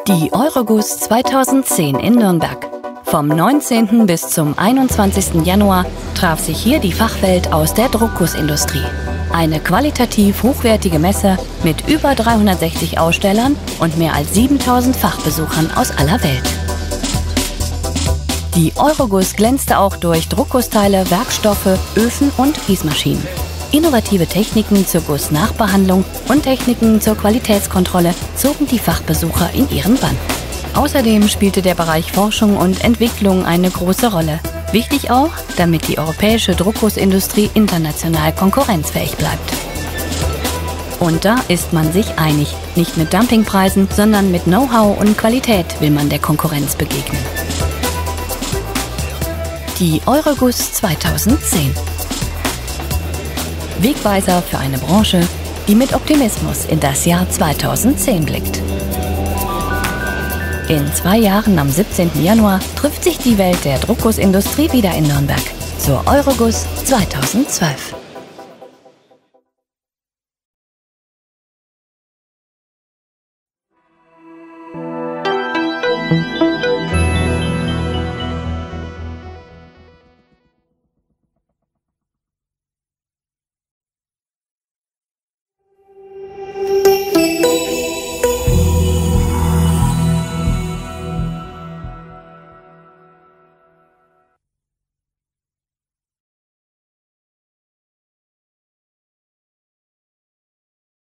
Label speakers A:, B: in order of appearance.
A: Die Euroguss 2010 in Nürnberg. Vom 19. bis zum 21. Januar traf sich hier die Fachwelt aus der Druckgussindustrie. Eine qualitativ hochwertige Messe mit über 360 Ausstellern und mehr als 7000 Fachbesuchern aus aller Welt. Die Euroguss glänzte auch durch Druckgussteile, Werkstoffe, Öfen und Gießmaschinen. Innovative Techniken zur Gussnachbehandlung und Techniken zur Qualitätskontrolle zogen die Fachbesucher in ihren Bann. Außerdem spielte der Bereich Forschung und Entwicklung eine große Rolle. Wichtig auch, damit die europäische Druckgussindustrie international konkurrenzfähig bleibt. Und da ist man sich einig. Nicht mit Dumpingpreisen, sondern mit Know-how und Qualität will man der Konkurrenz begegnen. Die Euroguss 2010. Wegweiser für eine Branche, die mit Optimismus in das Jahr 2010 blickt. In 2 Jahren am 17. Januar trifft sich die Welt der Druckgussindustrie wieder in Nürnberg zur Euroguss 2012.